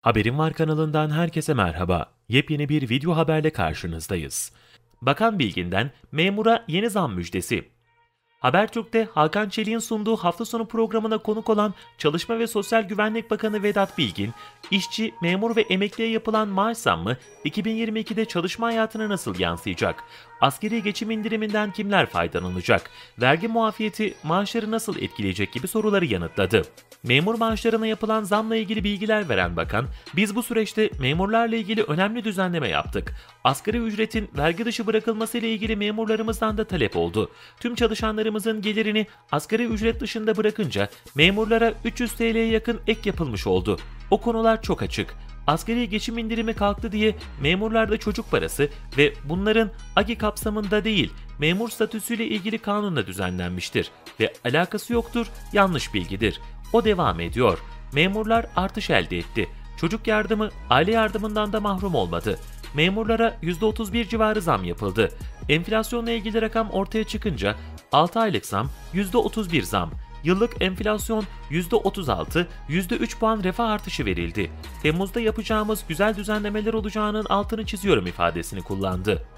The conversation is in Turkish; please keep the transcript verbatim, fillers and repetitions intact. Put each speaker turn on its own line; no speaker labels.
Haberim Var kanalından herkese merhaba. Yepyeni bir video haberle karşınızdayız. Bakan Bilgin'den memura yeni zam müjdesi. Habertürk'te Hakan Çelik'in sunduğu hafta sonu programına konuk olan Çalışma ve Sosyal Güvenlik Bakanı Vedat Bilgin, işçi, memur ve emekliye yapılan maaş zammı iki bin yirmi ikide çalışma hayatına nasıl yansıyacak? Asgari geçim indiriminden kimler faydalanacak? Vergi muafiyeti maaşları nasıl etkileyecek gibi soruları yanıtladı. Memur maaşlarına yapılan zamla ilgili bilgiler veren bakan, "Biz bu süreçte memurlarla ilgili önemli düzenleme yaptık. Asgari ücretin vergi dışı bırakılması ile ilgili memurlarımızdan da talep oldu. Tüm çalışanlarımızın gelirini asgari ücret dışında bırakınca memurlara üç yüz T L'ye yakın ek yapılmış oldu. O konular çok açık. Asgari geçim indirimi kalktı diye memurlarda çocuk parası ve bunların A G İ kapsamında değil, memur statüsüyle ilgili kanunla düzenlenmiştir ve alakası yoktur, yanlış bilgidir." O devam ediyor. Memurlar artış elde etti. Çocuk yardımı, aile yardımından da mahrum olmadı. Memurlara yüzde otuz bir civarı zam yapıldı. Enflasyonla ilgili rakam ortaya çıkınca altı aylık zam yüzde otuz bir zam. Yıllık enflasyon yüzde otuz altı, yüzde üç puan refah artışı verildi. Temmuz'da yapacağımız güzel düzenlemeler olacağının altını çiziyorum ifadesini kullandı.